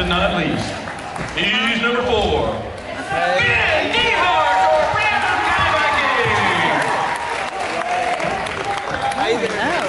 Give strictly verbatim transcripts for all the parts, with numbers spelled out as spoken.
but not least, he's number four. Ben Ehart for Brandon Kaibaki. I even know.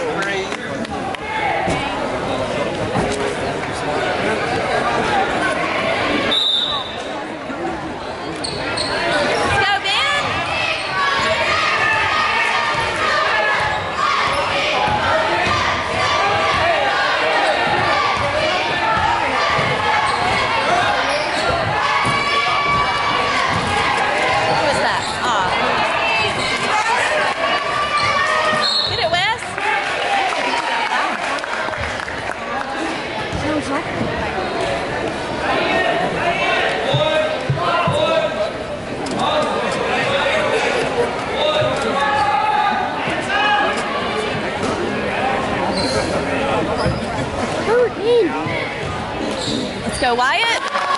Let's go, Wyatt.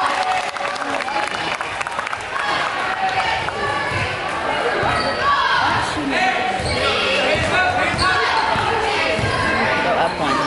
Go up one.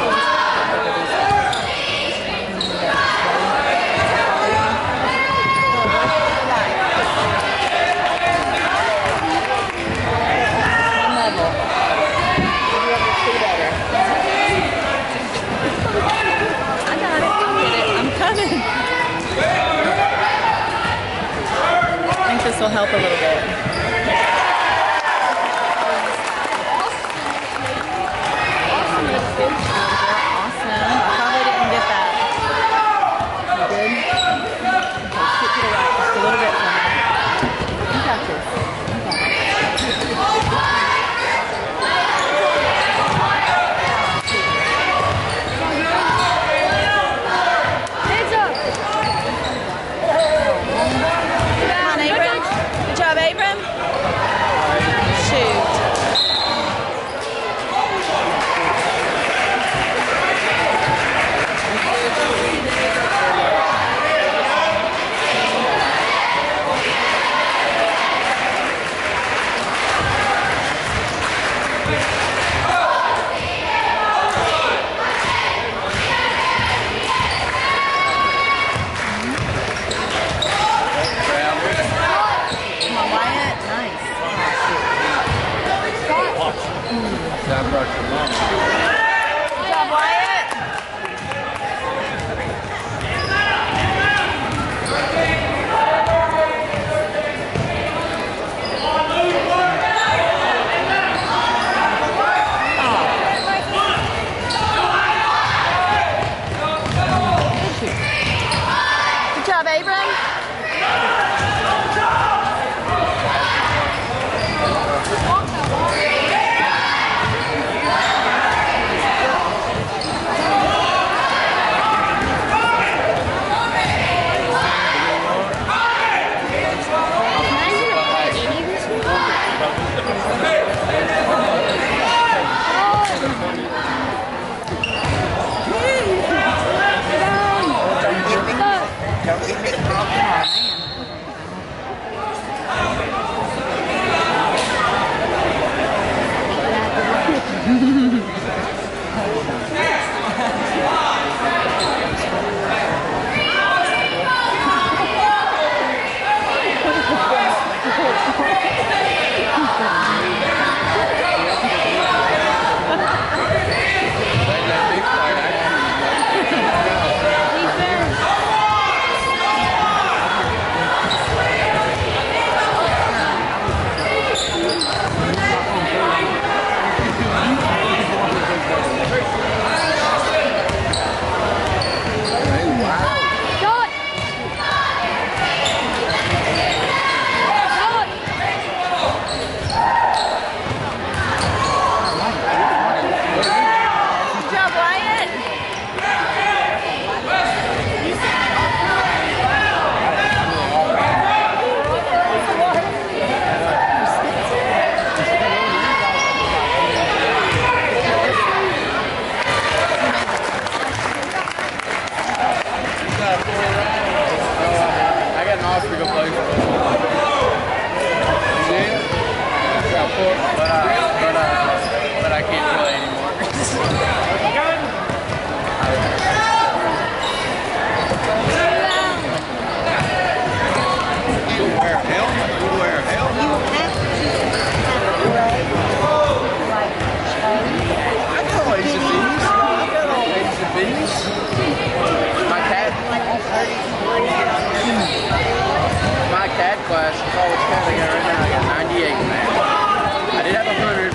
This will help a little bit. Awesome. I probably didn't get that. You good? Okay, kick to the right just a little bit for me. You got this.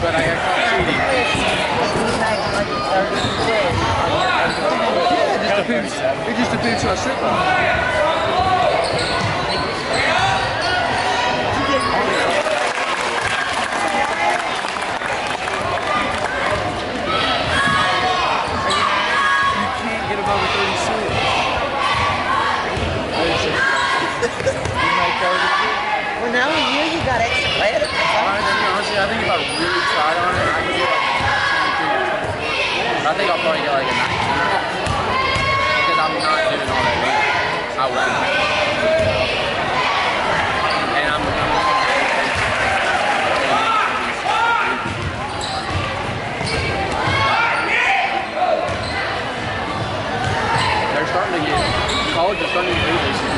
but I got caught cheating. Yeah, it just depends. It just depends who I sit by. Well, now with you, you got extra credit. Honestly, I think if I really tried on it, I could get like twenty-three or twenty-four. I think I'll probably get like a nineteen. Because I'm not doing all that reading. I won't. And I'm, I'm they're starting to get, college is starting to get really this.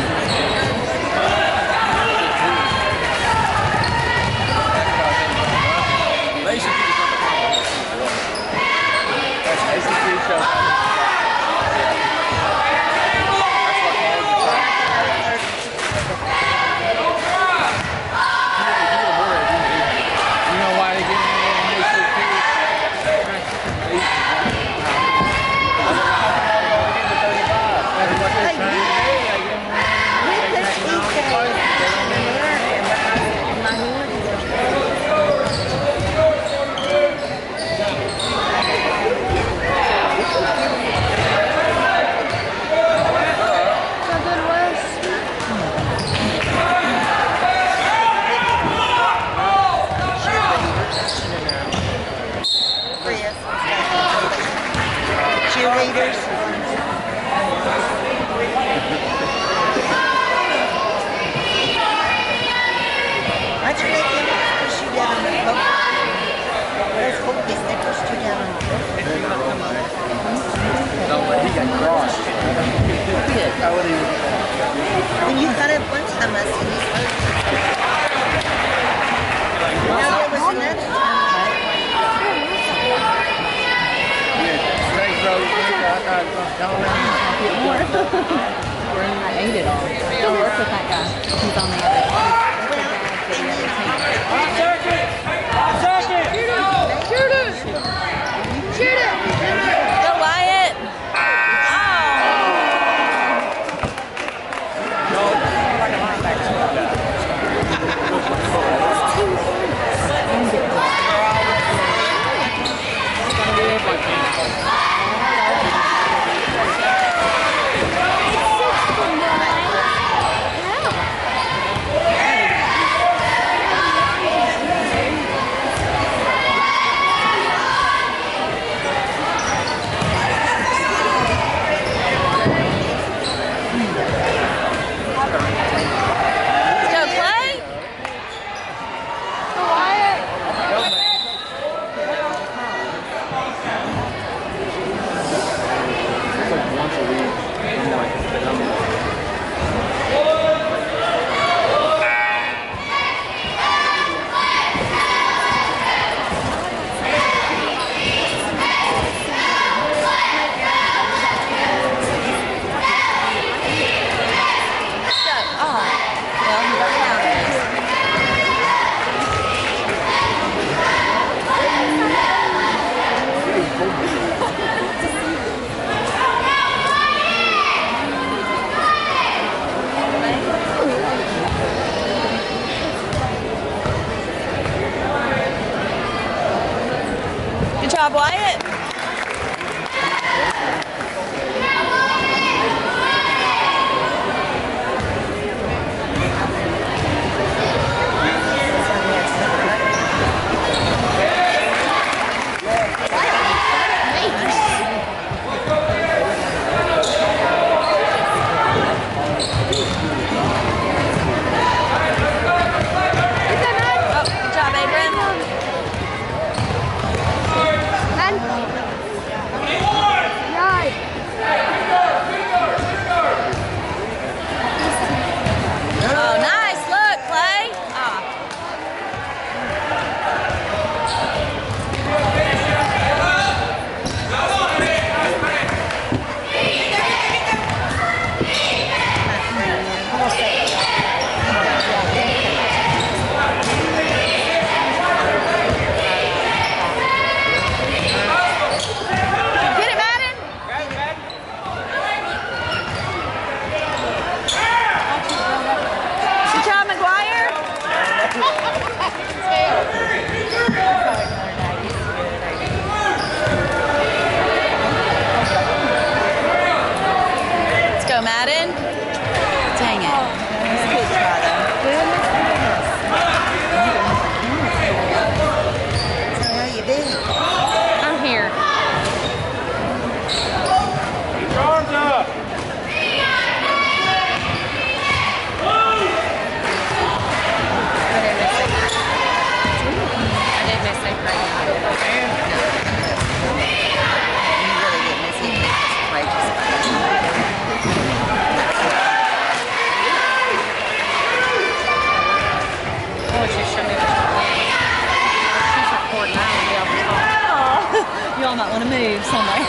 Basically, it's not the problem. That's basically so. That's what college is like. You know why they get in there and they say kids? That's what they're trying to do. Cheerleaders. Why'd you make him push you down on the boat? Those focus, they pushed you down on the boat. No, but he got crossed. I would even. And you got it one time, I said he's hurt. No, there was another time. I ate it all. Still work with that guy. He's on the other side. Shoot it! Shoot it! Go, Wyatt! Good job, Wyatt. Oh, good job, Abram. y'all might want to move somewhere.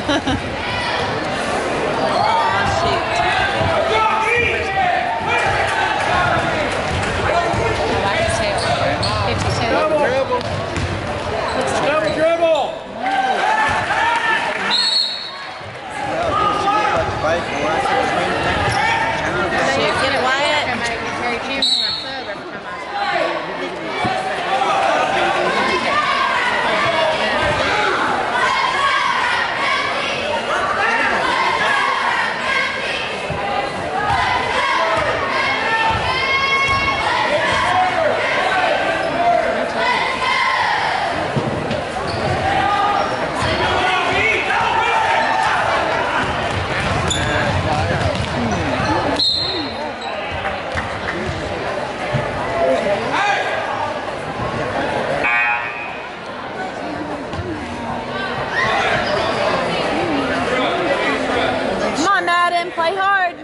Oh, shoot. I like his tail. fifty-two. Double dribble. Double dribble. Shoot, get it, Wyatt. Play hard.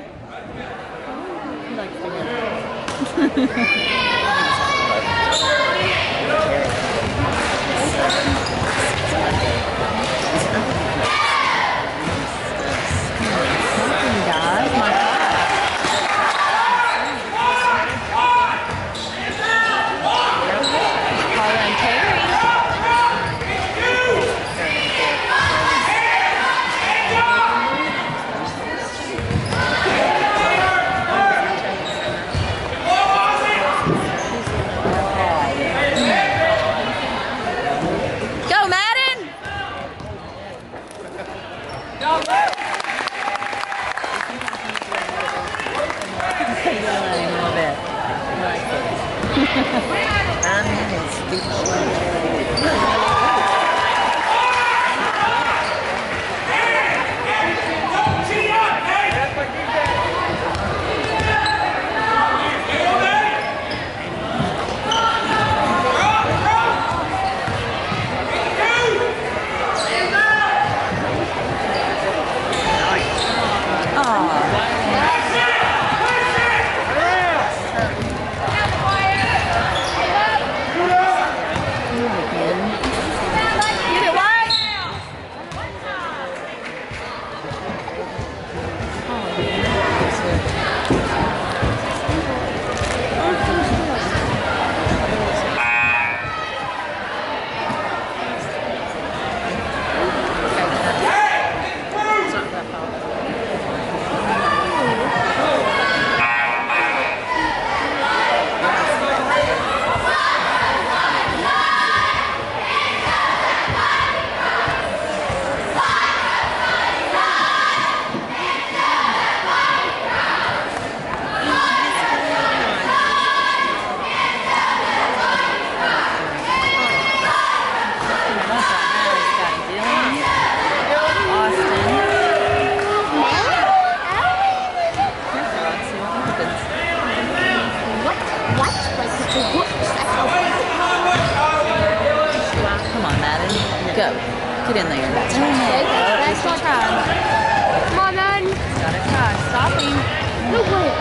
Go. Get in there. That's right. That's what I tried. Come on, then. Gotta try. Stop him. No way.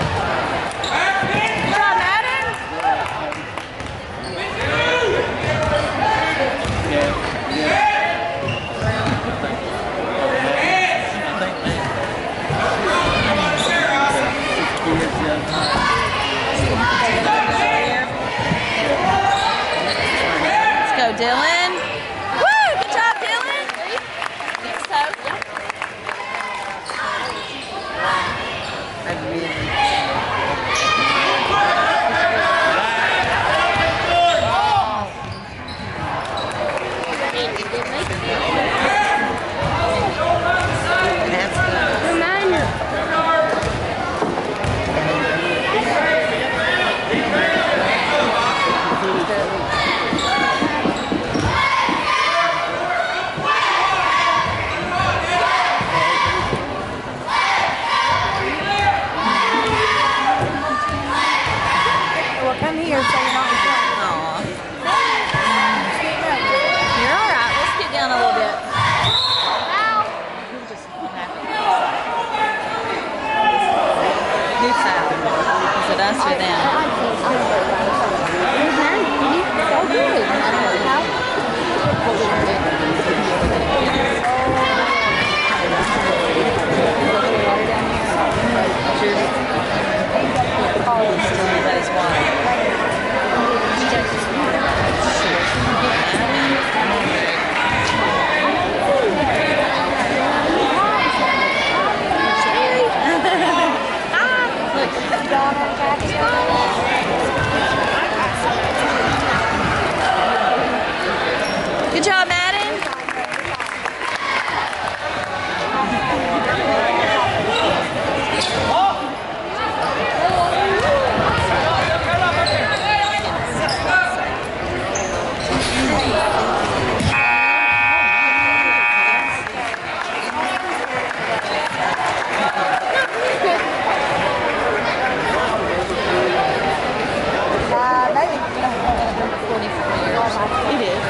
Come on, Madden. Let's go, Dylan. Good job, Madden. Uh, maybe. It is.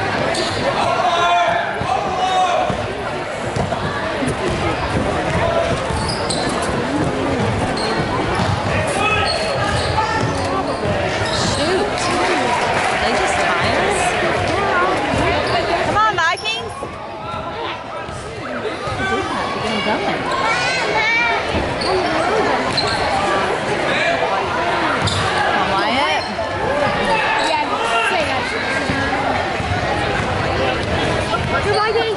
Shoot. They just tie us. Come on, Vikings. Do that. We're getting going. Come on, Wyatt. Yeah, say that. Good Mikey.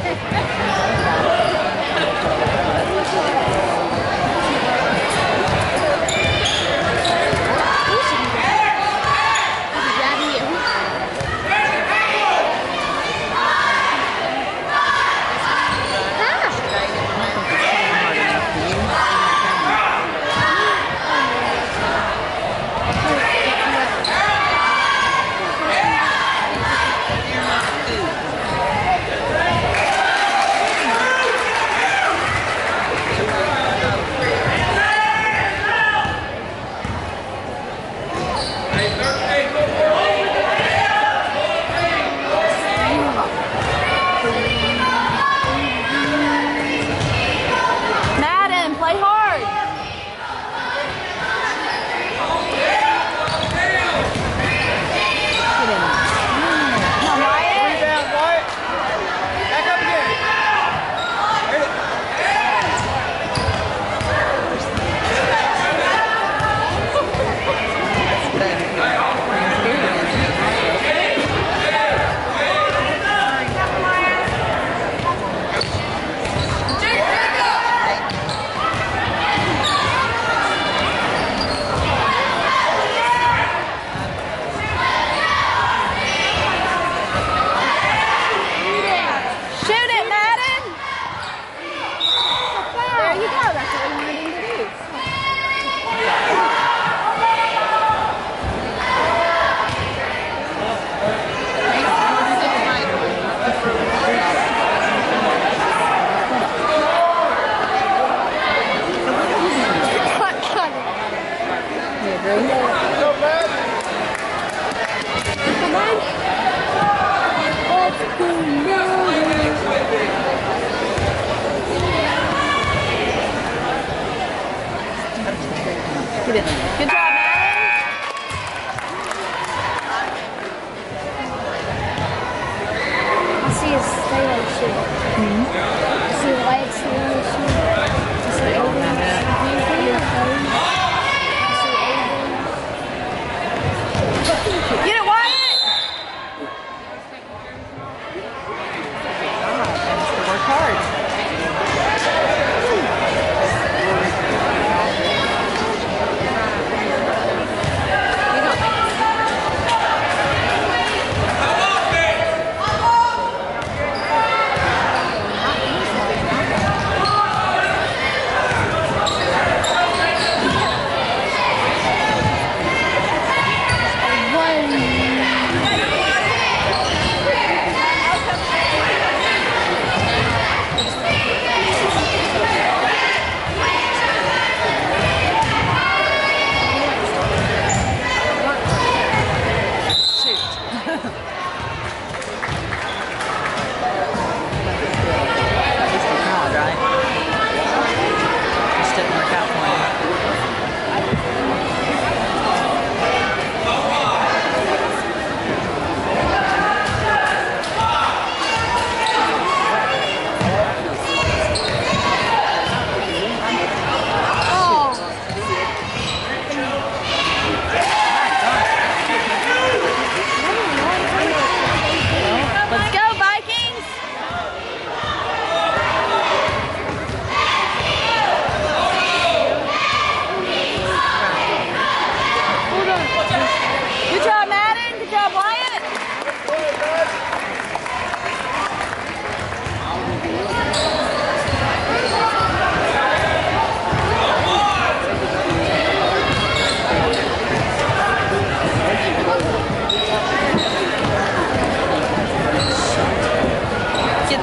Madden, play hard. Get in. Come on, Wyatt. Rebound, Wyatt. Back up again. Shoot it, Madden. There you go. That's what we wanted him to do. You agree? Come on. Let's go now. Get in. Good job, Madden. I see his tail shoot. I see the white tail shoot. I see Aiden. Get it, Wyatt. Work hard.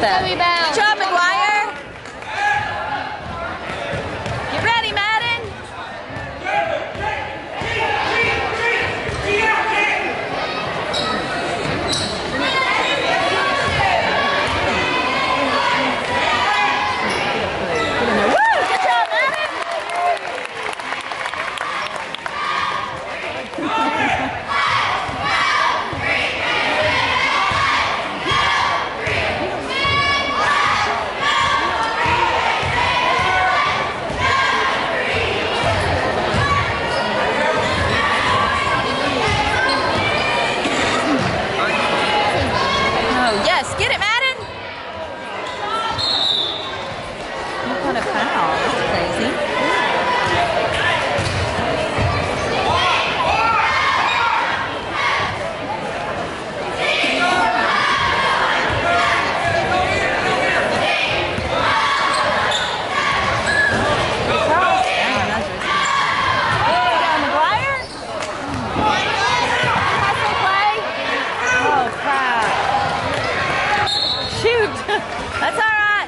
that. Good rebound. Good job, McGuire. Get ready, Madden. Woo! Good job, Madden. Oh, yes. Get it, Madden. What kind of foul? That's crazy. That's all right.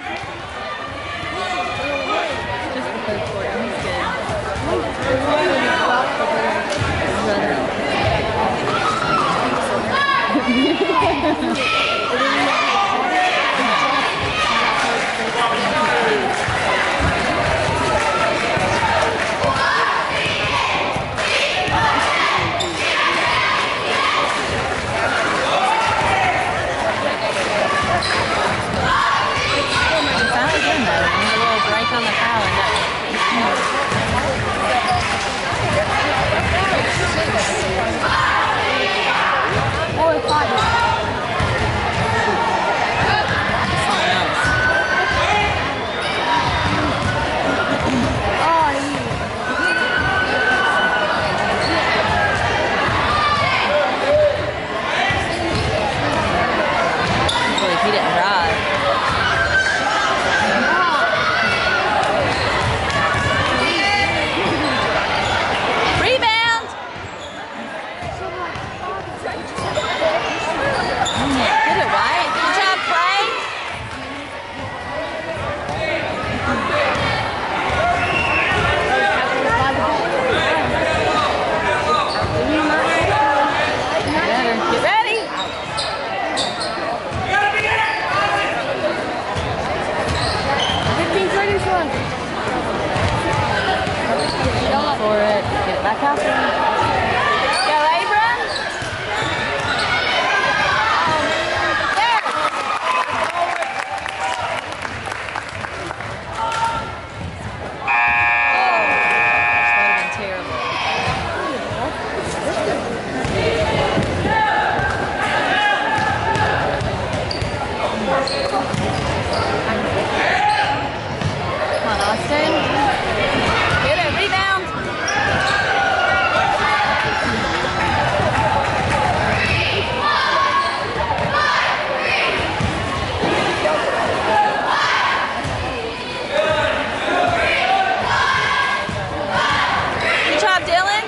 Just the third quarter. He's good. Finally doing that. A little break on the foul and Oh, it's hot. Oh, hopefully he didn't drive. Rebound! Get it, White. Good job, Clay. Better. Get ready. fifteen seconds left. Go for it. Get it back out there. Go, Abram. There. Oh, that would have been terrible. Come on, Austin. Get it, rebound. Good job, Dylan.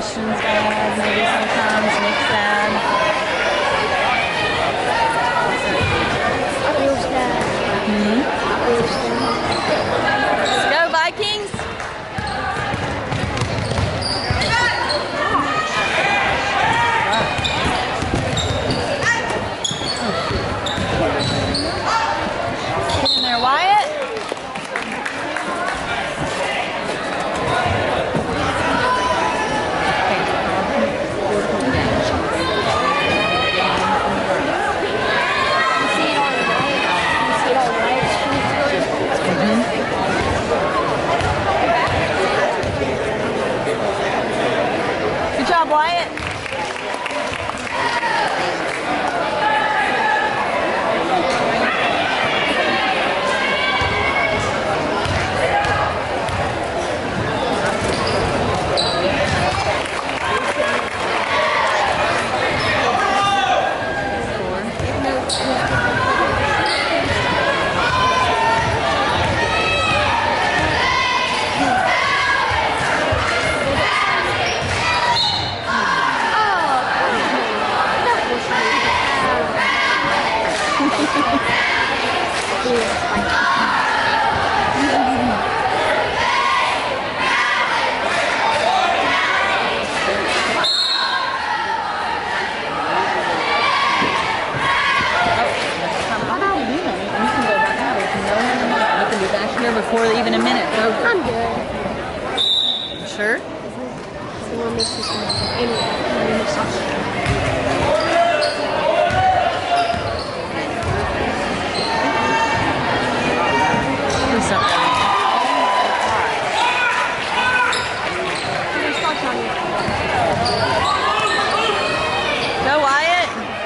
Christian's dad, maybe sometimes, Nick's dad. Bill's dad. Mm-hmm. Bill's dad. Let's go, Vikings! Get in there, Wyatt. Good job, Wyatt. Before even a minute. So I'm good. Sure? So we'll mix this one. Anyway, we'll mix this. Please don't go. Go, Wyatt.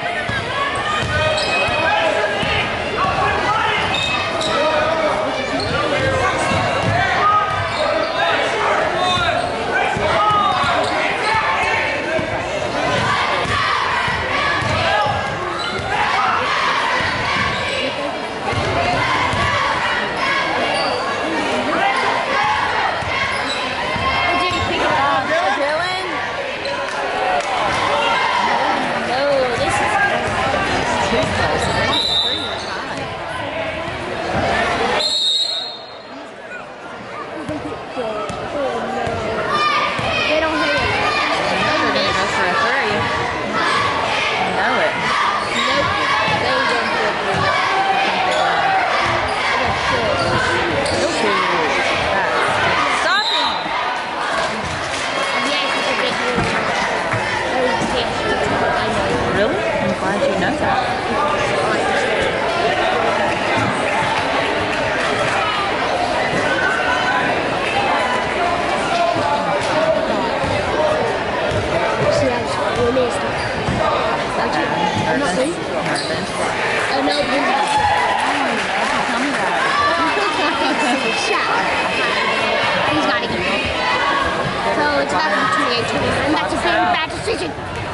Really? I'm glad you know that. See, I just missed it. I'm not in. Oh, no, you're not. Tell me about it. Shut up. He's got to get it. So it's about to be twenty-eight twenty-nine. That's a very bad decision.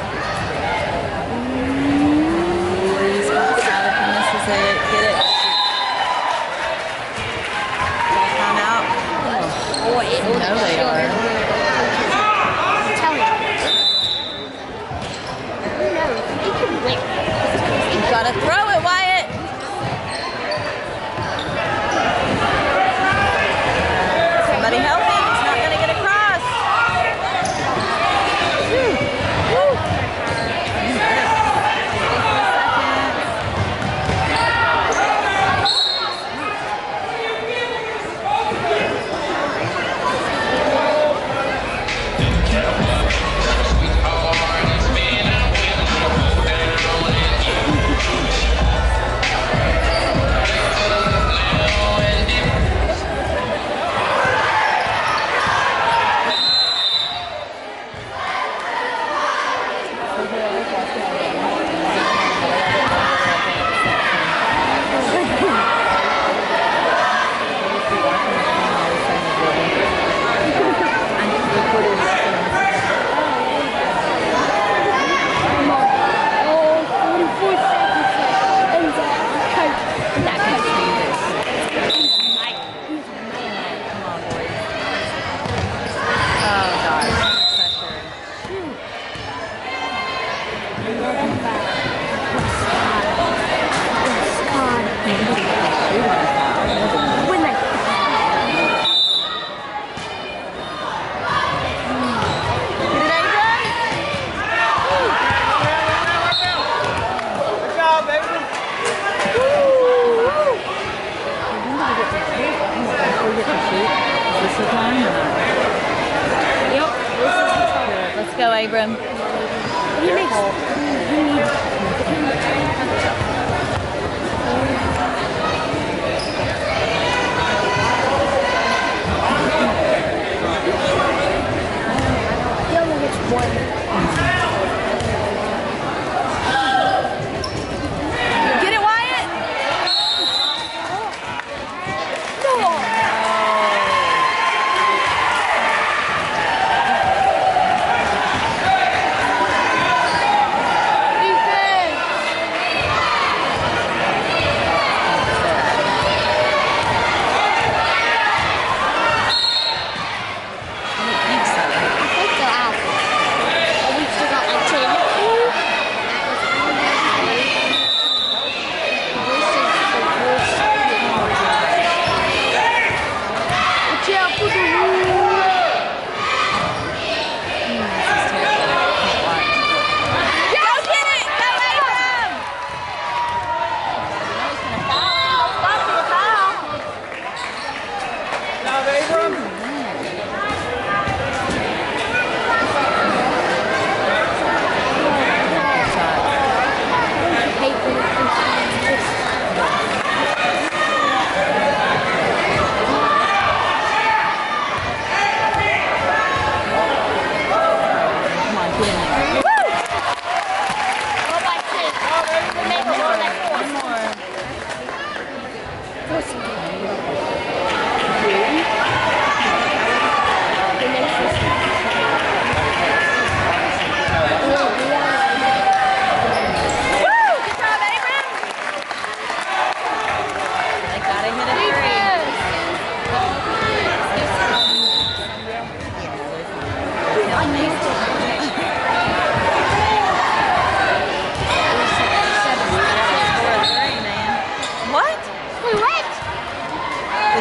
Please, Alex, and this is it. Get it. Time out. Boy, it You know they are. Tell him. No, he can win. You gotta throw it, Wyatt. Somebody help him. He's not gonna get across. Abram. He makes. He needs. He only gets one. Get it, Wyatt? No.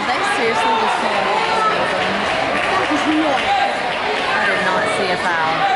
I did not see a foul.